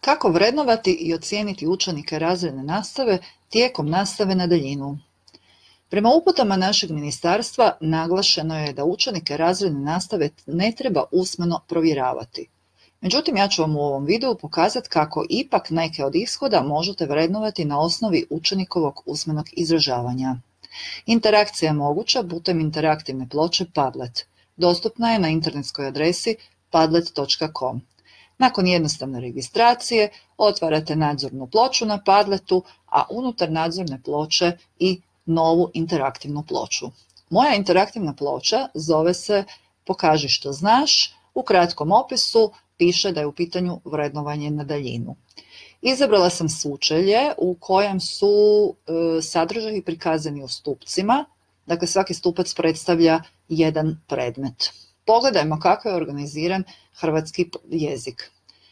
Kako vrednovati i ocijeniti učenike razredne nastave tijekom nastave na daljinu? Prema uputama našeg ministarstva naglašeno je da učenike razredne nastave ne treba usmeno provjeravati. Međutim, ja ću vam u ovom videu pokazati kako ipak neke od ishoda možete vrednovati na osnovi učenikovog usmenog izražavanja. Interakcija je moguća putem interaktivne ploče Padlet. Dostupna je na internetskoj adresi padlet.com. Nakon jednostavne registracije otvarate nadzornu ploču na Padletu, a unutar nadzorne ploče i novu interaktivnu ploču. Moja interaktivna ploča zove se Pokaži što znaš. U kratkom opisu piše da je u pitanju vrednovanje na daljinu. Izabrala sam sučelje u kojem su sadržaji prikazani u stupcima, dakle svaki stupac predstavlja jedan predmet. Pogledajmo kako je organiziran hrvatski jezik.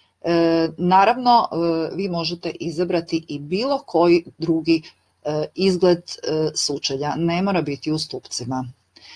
Naravno, vi možete izabrati i bilo koji drugi izgled sučelja, ne mora biti u stupcima.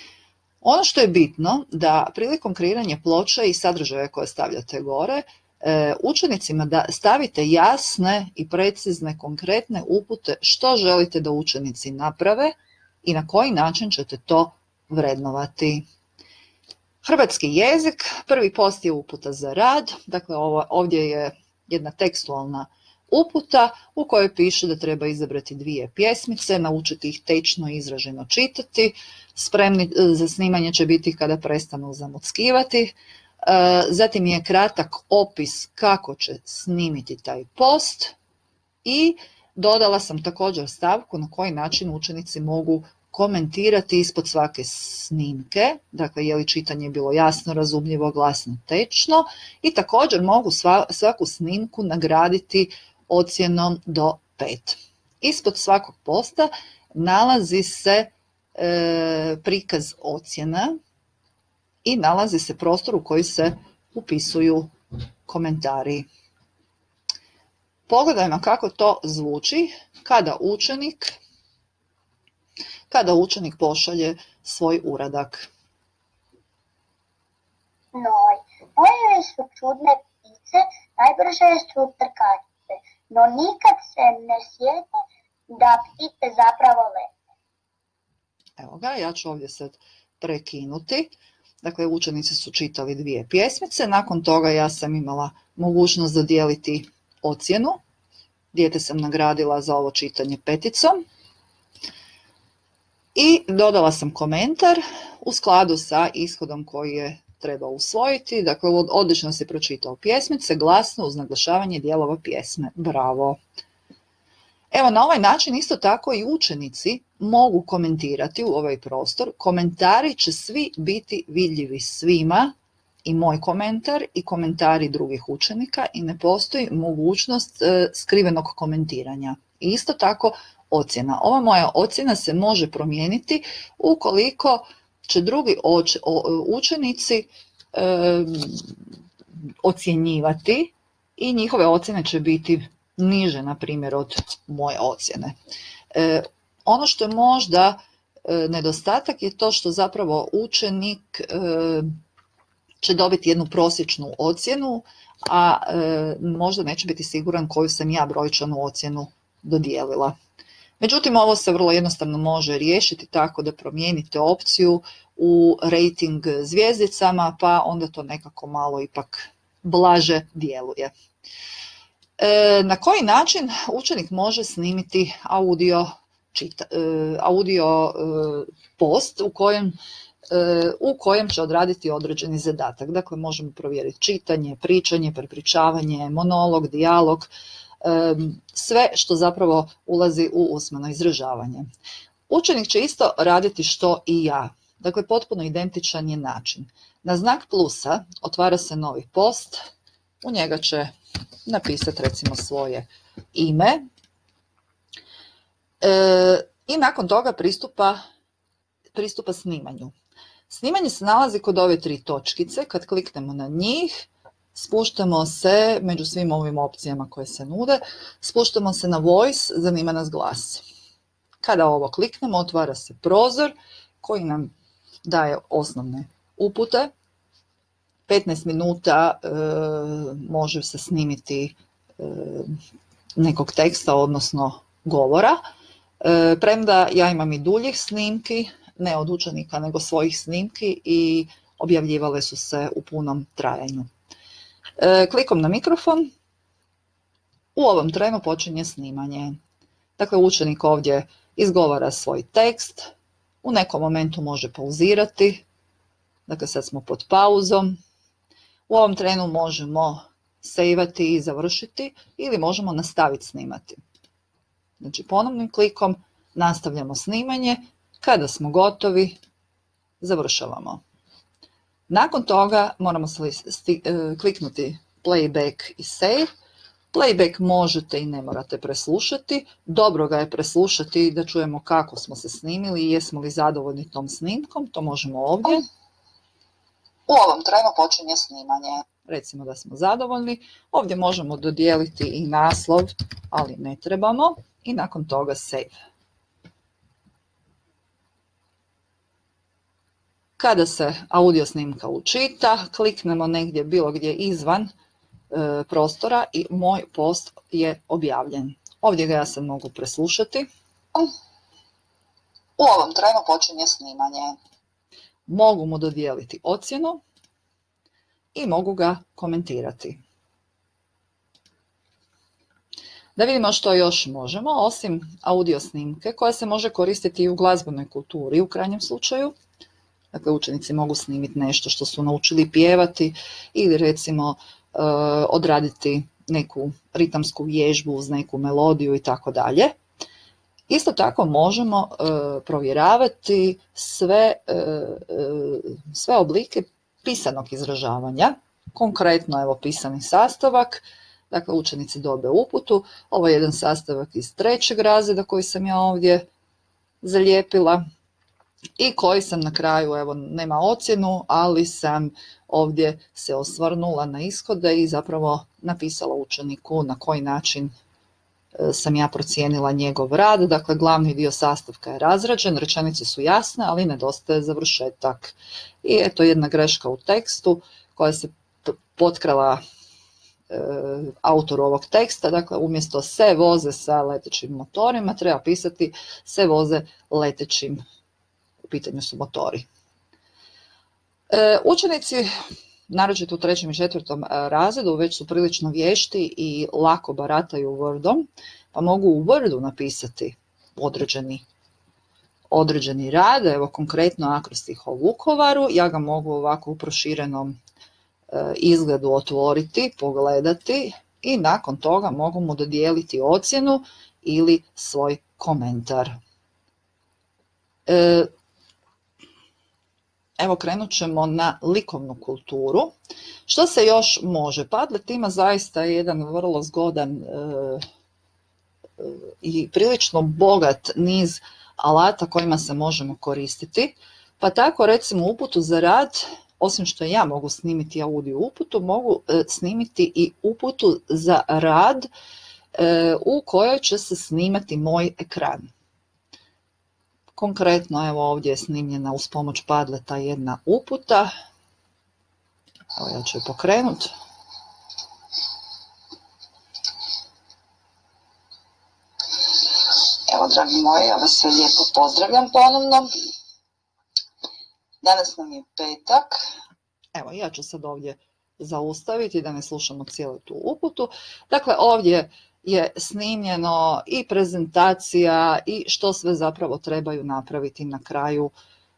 Ono što je bitno da prilikom kreiranja ploče i sadržaja koje stavljate gore, učenicima da stavite jasne i precizne konkretne upute što želite da učenici naprave i na koji način ćete to vrednovati. Hrvatski jezik, prvi post je uputa za rad, dakle ovdje je jedna tekstualna uputa u kojoj piše da treba izabrati 2 pjesmice, naučiti ih tečno i izraženo čitati, spremni za snimanje će biti kada prestanu zamuckivati, zatim je kratak opis kako će snimiti taj post i dodala sam također stavku na koji način učenici mogu komentirati ispod svake snimke, dakle je li čitanje bilo jasno, razumljivo, glasno, tečno i također mogu svaku snimku nagraditi ocjenom do 5. Ispod svakog posta nalazi se prikaz ocjena i nalazi se prostor u koji se upisuju komentari. Pogledajmo kako to zvuči kada učenik pošalje svoj uradak. Moje su čudne ptice, najbrže su trkačice, no nikad se ne sjete da ptice zapravo lete. Evo ga, ja ću ovdje sad prekinuti. Dakle, učenici su čitali 2 pjesmice, nakon toga ja sam imala mogućnost dodijeliti ocjenu. Dijete sam nagradila za ovo čitanje 5. I dodala sam komentar u skladu sa ishodom koji je trebao usvojiti. Dakle, odlično si pročitao pjesmice, glasno uz naglašavanje dijelova pjesme. Bravo! Evo, na ovaj način isto tako i učenici mogu komentirati u ovaj prostor. Komentari će svi biti vidljivi svima, i moj komentar i komentari drugih učenika, i ne postoji mogućnost skrivenog komentiranja. I isto tako ocjena. Ova moja ocjena se može promijeniti ukoliko će drugi učenici ocjenjivati i njihove ocjene će biti niže, na primjer, od moje ocjene. Ono što je možda nedostatak je to što zapravo učenik će dobiti jednu prosječnu ocjenu, a možda neće biti siguran koju sam ja brojčanu ocjenu dodijelila. Međutim, ovo se vrlo jednostavno može riješiti tako da promijenite opciju u rating zvjezdicama, pa onda to nekako malo ipak blaže djeluje. Na koji način učenik može snimiti audio post u kojem će odraditi određeni zadatak? Dakle, možemo provjeriti čitanje, pričanje, prepričavanje, monolog, dijalog, sve što zapravo ulazi u usmeno izražavanje. Učenik će isto raditi što i ja. Dakle, potpuno identičan je način. Na znak plusa otvara se novi post, u njega će napisati recimo svoje ime i nakon toga pristupa snimanju. Snimanje se nalazi kod ove 3 točkice, kad kliknemo na njih, spuštamo se među svim ovim opcijama koje se nude, spuštamo se na voice, zanima nas glas. Kada ovo kliknemo, otvara se prozor koji nam daje osnovne upute. 15 minuta može se snimiti nekog teksta, odnosno govora. Premda ja imam i duljih snimki, ne od učenika nego svojih snimki, i objavljivale su se u punom trajanju. Klikom na mikrofon u ovom trenu počinje snimanje. Dakle, učenik ovdje izgovara svoj tekst, u nekom momentu može pauzirati, dakle sad smo pod pauzom. U ovom trenu možemo sejvati i završiti ili možemo nastaviti snimati. Znači ponovnim klikom nastavljamo snimanje, kada smo gotovi završavamo. Nakon toga moramo kliknuti playback i save. Playback možete i ne morate preslušati, dobro ga je preslušati da čujemo kako smo se snimili i jesmo li zadovoljni tom snimkom, to možemo ovdje. U ovom trenu počinje snimanje. Recimo da smo zadovoljni, ovdje možemo dodijeliti i naslov, ali ne trebamo, i nakon toga save. Kada se audio snimka učita, kliknemo negdje bilo gdje izvan prostora i moj post je objavljen. Ovdje ga ja sad mogu preslušati. U ovom trenu počinje snimanje. Mogu mu dodijeliti ocjenu i mogu ga komentirati. Da vidimo što još možemo, osim audio snimke koja se može koristiti i u glazbenoj kulturi u krajnjem slučaju. Dakle, učenici mogu snimiti nešto što su naučili pjevati ili recimo odraditi neku ritamsku vježbu uz neku melodiju i tako dalje. Isto tako možemo provjeravati sve oblike pisanog izražavanja. Konkretno, evo, pisani sastavak. Dakle, učenici dobe uputu. Ovo je jedan sastavak iz 3. razreda koji sam ja ovdje zalijepila i koji sam na kraju, evo, nema ocjenu, ali sam ovdje se osvrnula na ishode i zapravo napisala učeniku na koji način sam ja procijenila njegov rad. Dakle, glavni dio sastavka je razrađen, rečenice su jasne, ali nedostaje završetak. I eto jedna greška u tekstu koja se potkrala autoru ovog teksta. Dakle, umjesto se voze sa letećim motorima, treba pisati se voze letećim, u pitanju su motori. Učenici, naročito u 3. i 4. razredu, već su prilično vješti i lako barataju Wordom, pa mogu u Wordu napisati određeni rad. Evo konkretno akrostih o Vukovaru, ja ga mogu ovako u proširenom izgledu otvoriti, pogledati i nakon toga mogu mu dodijeliti ocjenu ili svoj komentar. Evo, krenut ćemo na likovnu kulturu. Što se još može? Padlet ima zaista jedan vrlo zgodan i prilično bogat niz alata kojima se možemo koristiti. Pa tako recimo uputu za rad, osim što ja mogu snimiti audio uputu, mogu snimiti i uputu za rad u kojoj će se snimati moj ekran. Konkretno, evo ovdje je snimljena uz pomoć Padleta jedna uputa. Evo, ja ću je pokrenuti. Evo, dragi moji, ja vas sve lijepo pozdravljam ponovno. Danas nam je petak. Evo, ja ću sad ovdje zaustaviti da ne slušamo cijelu tu uputu. Dakle, ovdje je snimljeno i prezentacija i što sve zapravo trebaju napraviti na kraju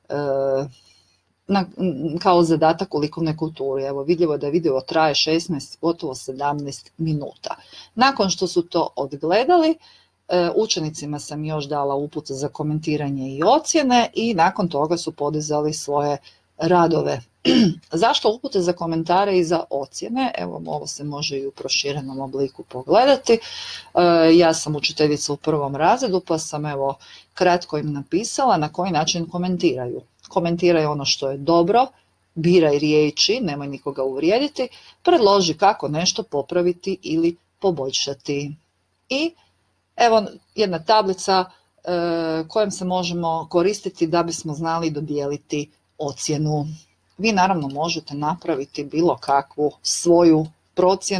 kao zadatak u likovnoj kulturi. Evo, vidljivo je da video traje 16, gotovo 17 minuta. Nakon što su to odgledali, učenicima sam još dala upute za komentiranje i ocjene i nakon toga su podizali svoje radove. Zašto upute za komentare i za ocjene? Evo, ovo se može i u proširenom obliku pogledati. Ja sam učiteljica u 1. razredu, pa sam evo kratko im napisala na koji način komentiraju. Komentiraju ono što je dobro, biraj riječi, nemoj nikoga uvrijediti, predloži kako nešto popraviti ili poboljšati. I evo jedna tablica kojom se možemo koristiti da bismo znali dodijeliti ocjenu. Vi naravno možete napraviti bilo kakvu svoju procjenu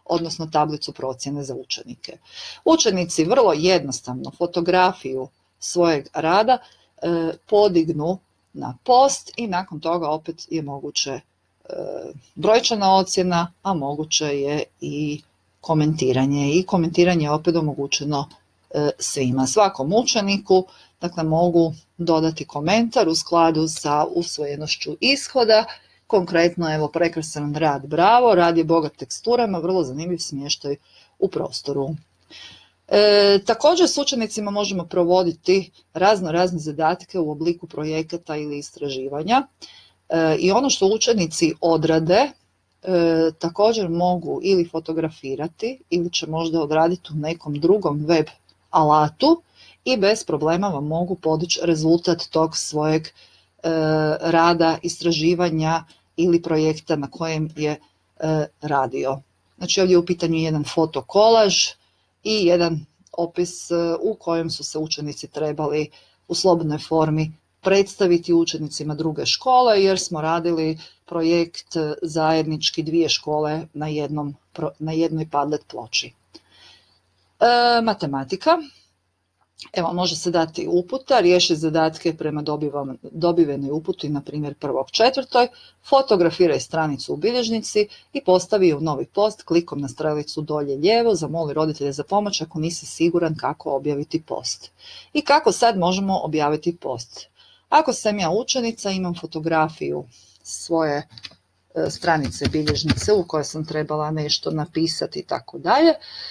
odnosno tablicu procjene za učenike. Učenici vrlo jednostavno fotografiju svojeg rada podignu na post i nakon toga opet je moguće brojčana ocjena, a moguće je i komentiranje. I komentiranje je opet omogućeno svima. Svakom učeniku dakle, mogu dodati komentar u skladu sa usvojenošću ishoda. Konkretno, evo, prekrasan rad, bravo, rad je bogat teksturama, vrlo zanimljiv smještaj u prostoru. Također s učenicima možemo provoditi razne zadatke u obliku projekata ili istraživanja i ono što učenici odrade također mogu ili fotografirati ili će možda odraditi u nekom drugom web alatu i bez problema vam mogu podići rezultat tog svojeg rada, istraživanja ili projekta na kojem je radio. Znači ovdje je u pitanju jedan fotokolaž i jedan opis u kojem su se učenici trebali u slobodnoj formi predstaviti učenicima druge škole, jer smo radili projekt zajednički 2 škole na jednoj Padlet ploči. Matematika. Evo, može se dati uputa, riješi zadatke prema dobivenoj uputi, na primjer 1.4. Fotografiraj stranicu u bilježnici i postavi ju u novi post klikom na strelicu dolje lijevo, zamoli roditelje za pomoć ako nisi siguran kako objaviti post. I kako sad možemo objaviti post? Ako sam ja učenica, imam fotografiju svoje stranice bilježnice u kojoj sam trebala nešto napisati i tako dalje,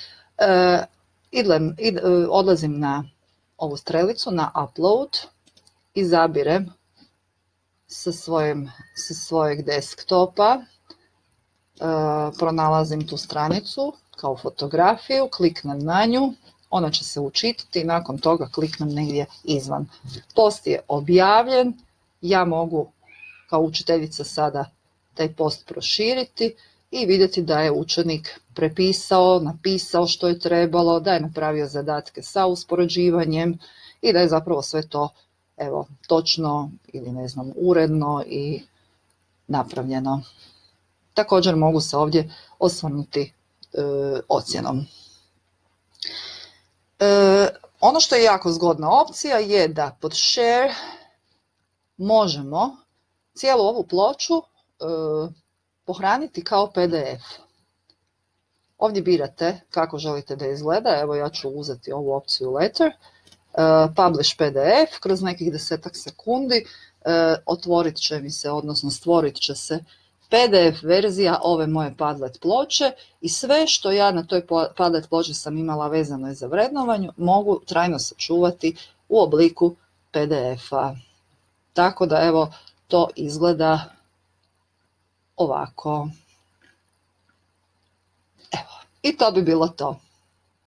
odlazim na ovu strelicu, na upload, izabirem sa svojeg desktopa, pronalazim tu stranicu kao fotografiju, kliknem na nju, ona će se učitati i nakon toga kliknem negdje izvan. Post je objavljen, ja mogu kao učiteljica sada taj post proširiti i vidjeti da je učenik prepisao, napisao što je trebalo, da je napravio zadatke sa uspoređivanjem i da je zapravo sve to evo, točno ili ne znam, uredno i napravljeno. Također mogu se ovdje osvrnuti ocjenom. Ono što je jako zgodna opcija je da pod share možemo cijelu ovu ploču pohraniti kao PDF. Ovdje birate kako želite da izgleda, evo ja ću uzeti ovu opciju Letter, Publish PDF, kroz nekih 10 sekundi otvorit će mi se, odnosno stvorit će se PDF verzija ove moje Padlet ploče i sve što ja na toj Padlet ploči sam imala vezano je za vrednovanje, mogu trajno sačuvati u obliku PDF-a. Tako da evo to izgleda ovako. Evo, i to bi bilo to.